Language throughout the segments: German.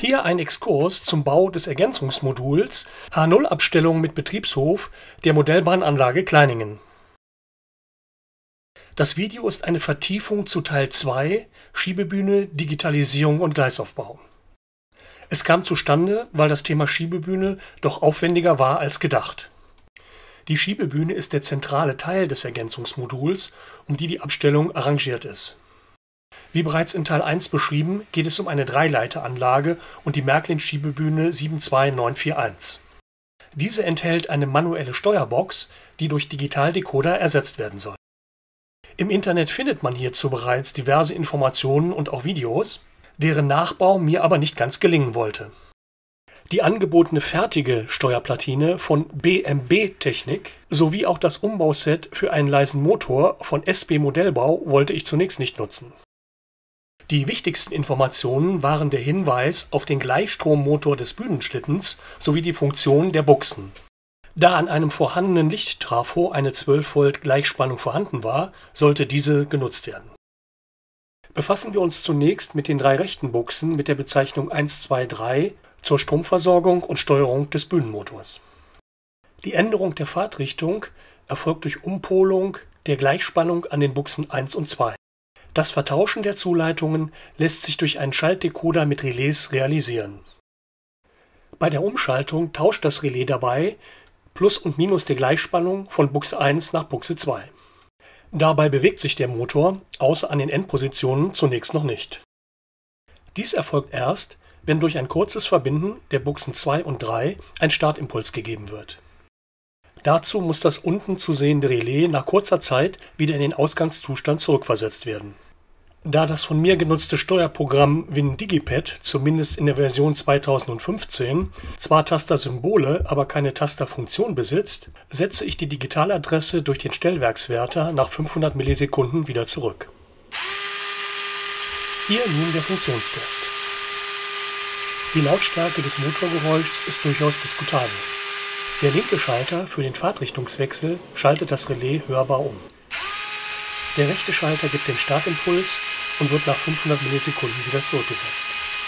Hier ein Exkurs zum Bau des Ergänzungsmoduls H0-Abstellung mit Betriebshof der Modellbahnanlage Kleiningen. Das Video ist eine Vertiefung zu Teil 2 Schiebebühne, Digitalisierung und Gleisaufbau. Es kam zustande, weil das Thema Schiebebühne doch aufwendiger war als gedacht. Die Schiebebühne ist der zentrale Teil des Ergänzungsmoduls, um die Abstellung arrangiert ist. Wie bereits in Teil 1 beschrieben, geht es um eine Dreileiteranlage und die Märklin-Schiebebühne 72941. Diese enthält eine manuelle Steuerbox, die durch Digitaldecoder ersetzt werden soll. Im Internet findet man hierzu bereits diverse Informationen und auch Videos, deren Nachbau mir aber nicht ganz gelingen wollte. Die angebotene fertige Steuerplatine von BMB Technik sowie auch das Umbauset für einen leisen Motor von SB Modellbau wollte ich zunächst nicht nutzen. Die wichtigsten Informationen waren der Hinweis auf den Gleichstrommotor des Bühnenschlittens sowie die Funktion der Buchsen. Da an einem vorhandenen Lichttrafo eine 12 Volt Gleichspannung vorhanden war, sollte diese genutzt werden. Befassen wir uns zunächst mit den 3 rechten Buchsen mit der Bezeichnung 1, 2, 3 zur Stromversorgung und Steuerung des Bühnenmotors. Die Änderung der Fahrtrichtung erfolgt durch Umpolung der Gleichspannung an den Buchsen 1 und 2. Das Vertauschen der Zuleitungen lässt sich durch einen Schaltdecoder mit Relais realisieren. Bei der Umschaltung tauscht das Relais dabei Plus und Minus der Gleichspannung von Buchse 1 nach Buchse 2. Dabei bewegt sich der Motor, außer an den Endpositionen, zunächst noch nicht. Dies erfolgt erst, wenn durch ein kurzes Verbinden der Buchsen 2 und 3 ein Startimpuls gegeben wird. Dazu muss das unten zu sehende Relais nach kurzer Zeit wieder in den Ausgangszustand zurückversetzt werden. Da das von mir genutzte Steuerprogramm WinDigipad, zumindest in der Version 2015, zwar Tastersymbole, aber keine Tasterfunktion besitzt, setze ich die Digitaladresse durch den Stellwerkswärter nach 500 Millisekunden wieder zurück. Hier nun der Funktionstest. Die Lautstärke des Motorgeräuschs ist durchaus diskutabel. Der linke Schalter für den Fahrtrichtungswechsel schaltet das Relais hörbar um. Der rechte Schalter gibt den Startimpuls und wird nach 500 Millisekunden wieder zurückgesetzt.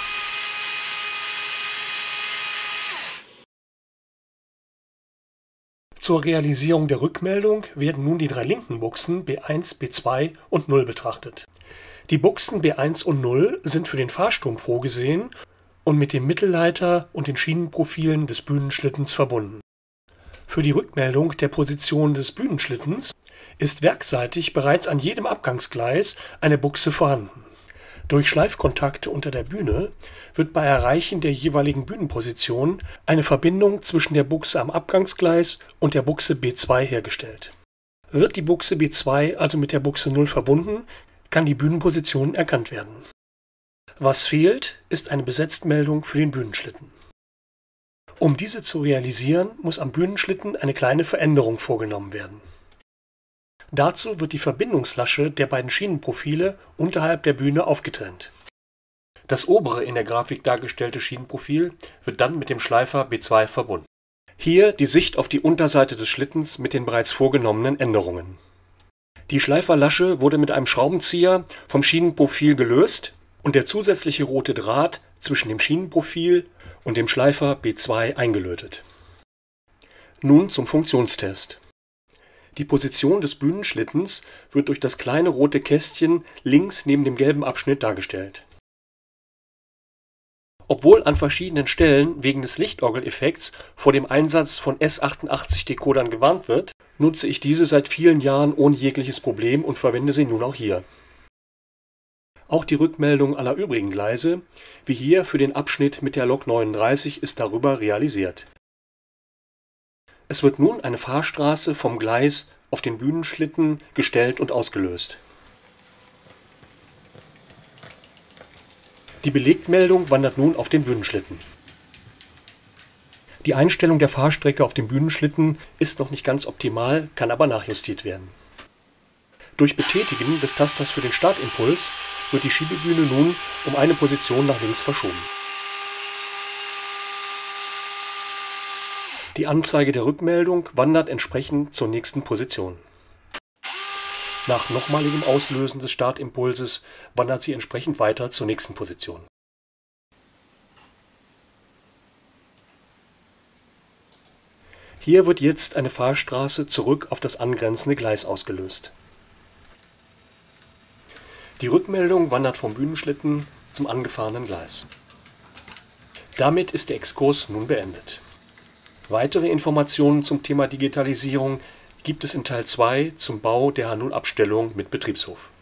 Zur Realisierung der Rückmeldung werden nun die 3 linken Buchsen B1, B2 und 0 betrachtet. Die Buchsen B1 und 0 sind für den Fahrstrom vorgesehen und mit dem Mittelleiter und den Schienenprofilen des Bühnenschlittens verbunden. Für die Rückmeldung der Position des Bühnenschlittens ist werksseitig bereits an jedem Abgangsgleis eine Buchse vorhanden. Durch Schleifkontakte unter der Bühne wird bei Erreichen der jeweiligen Bühnenposition eine Verbindung zwischen der Buchse am Abgangsgleis und der Buchse B2 hergestellt. Wird die Buchse B2 also mit der Buchse 0 verbunden, kann die Bühnenposition erkannt werden. Was fehlt, ist eine Besetztmeldung für den Bühnenschlitten. Um diese zu realisieren, muss am Bühnenschlitten eine kleine Veränderung vorgenommen werden. Dazu wird die Verbindungslasche der beiden Schienenprofile unterhalb der Bühne aufgetrennt. Das obere in der Grafik dargestellte Schienenprofil wird dann mit dem Schleifer B2 verbunden. Hier die Sicht auf die Unterseite des Schlittens mit den bereits vorgenommenen Änderungen. Die Schleiferlasche wurde mit einem Schraubenzieher vom Schienenprofil gelöst und der zusätzliche rote Draht zwischen dem Schienenprofil und dem Schleifer B2 eingelötet. Nun zum Funktionstest. Die Position des Bühnenschlittens wird durch das kleine rote Kästchen links neben dem gelben Abschnitt dargestellt. Obwohl an verschiedenen Stellen wegen des Lichtorgeleffekts vor dem Einsatz von S88-Decodern gewarnt wird, nutze ich diese seit vielen Jahren ohne jegliches Problem und verwende sie nun auch hier. Auch die Rückmeldung aller übrigen Gleise, wie hier für den Abschnitt mit der Lok 39, ist darüber realisiert. Es wird nun eine Fahrstraße vom Gleis auf den Bühnenschlitten gestellt und ausgelöst. Die Belegtmeldung wandert nun auf den Bühnenschlitten. Die Einstellung der Fahrstrecke auf dem Bühnenschlitten ist noch nicht ganz optimal, kann aber nachjustiert werden. Durch Betätigen des Tasters für den Startimpuls wird die Schiebebühne nun um eine Position nach links verschoben. Die Anzeige der Rückmeldung wandert entsprechend zur nächsten Position. Nach nochmaligem Auslösen des Startimpulses wandert sie entsprechend weiter zur nächsten Position. Hier wird jetzt eine Fahrstraße zurück auf das angrenzende Gleis ausgelöst. Die Rückmeldung wandert vom Bühnenschlitten zum angefahrenen Gleis. Damit ist der Exkurs nun beendet. Weitere Informationen zum Thema Digitalisierung gibt es in Teil 2 zum Bau der H0-Abstellung mit Betriebshof.